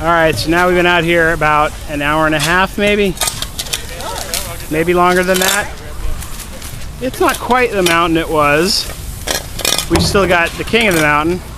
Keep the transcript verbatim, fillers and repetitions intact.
All right, so now we've been out here about an hour and a half, maybe, maybe longer than that. It's not quite the mountain it was. We still got the king of the mountain.